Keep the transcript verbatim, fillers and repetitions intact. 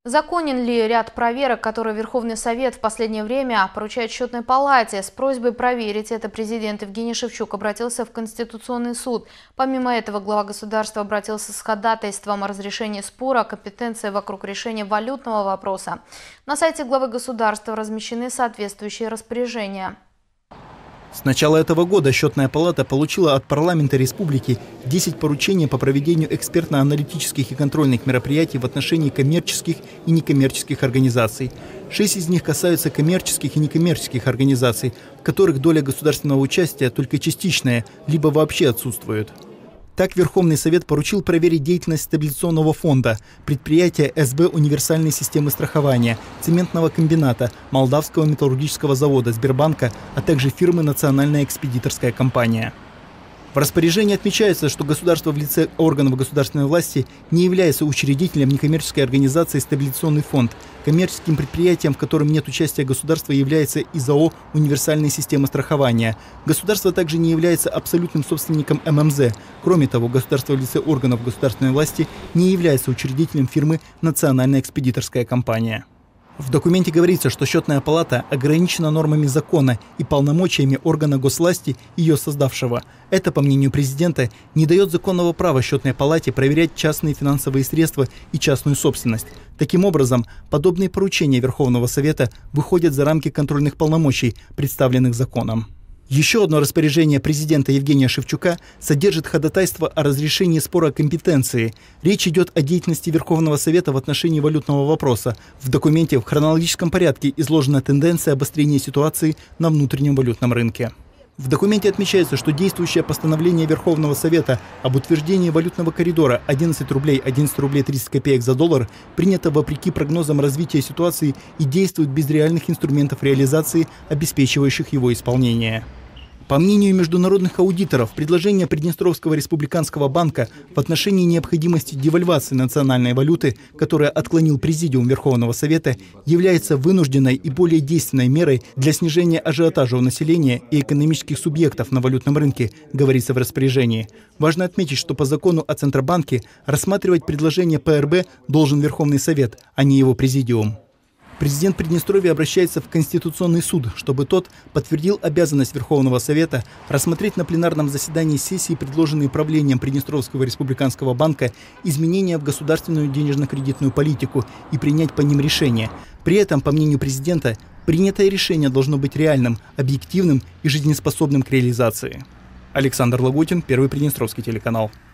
Законен ли ряд проверок, которые Верховный Совет в последнее время поручает Счетной палате? С просьбой проверить это президент Евгений Шевчук обратился в Конституционный суд. Помимо этого, глава государства обратился с ходатайством о разрешении спора о компетенции вокруг решения валютного вопроса. На сайте главы государства размещены соответствующие распоряжения. С начала этого года Счетная палата получила от парламента республики десять поручений по проведению экспертно-аналитических и контрольных мероприятий в отношении коммерческих и некоммерческих организаций. Шесть из них касаются коммерческих и некоммерческих организаций, в которых доля государственного участия только частичная, либо вообще отсутствует. Так Верховный Совет поручил проверить деятельность стабилизационного фонда, предприятия эс бэ универсальной системы страхования, цементного комбината, Молдавского металлургического завода, Сбербанка, а также фирмы «Национальная экспедиторская компания». В распоряжении отмечается, что государство в лице органов государственной власти не является учредителем некоммерческой организации «Стабилизационный фонд». Коммерческим предприятием, в котором нет участия государства, является и зэ о о «Универсальная система страхования». Государство также не является абсолютным собственником эм эм зэ. Кроме того, государство в лице органов государственной власти не является учредителем фирмы «Национальная экспедиторская компания». В документе говорится, что Счетная палата ограничена нормами закона и полномочиями органа госвласти, ее создавшего. Это, по мнению президента, не дает законного права Счетной палате проверять частные финансовые средства и частную собственность. Таким образом, подобные поручения Верховного Совета выходят за рамки контрольных полномочий, представленных законом. Еще одно распоряжение президента Евгения Шевчука содержит ходатайство о разрешении спора о компетенции. Речь идет о деятельности Верховного Совета в отношении валютного вопроса. В документе в хронологическом порядке изложена тенденция обострения ситуации на внутреннем валютном рынке. В документе отмечается, что действующее постановление Верховного Совета об утверждении валютного коридора одиннадцать рублей одиннадцать рублей тридцать копеек за доллар принято вопреки прогнозам развития ситуации и действует без реальных инструментов реализации, обеспечивающих его исполнение. По мнению международных аудиторов, предложение Приднестровского республиканского банка в отношении необходимости девальвации национальной валюты, которое отклонил Президиум Верховного Совета, является вынужденной и более действенной мерой для снижения ажиотажа у населения и экономических субъектов на валютном рынке, говорится в распоряжении. Важно отметить, что по закону о Центробанке рассматривать предложение пэ эр бэ должен Верховный Совет, а не его Президиум. Президент Приднестровья обращается в Конституционный суд, чтобы тот подтвердил обязанность Верховного Совета рассмотреть на пленарном заседании сессии предложенные правлением Приднестровского республиканского банка изменения в государственную денежно-кредитную политику и принять по ним решение. При этом, по мнению президента, принятое решение должно быть реальным, объективным и жизнеспособным к реализации. Александр Лагутин, Первый Приднестровский телеканал.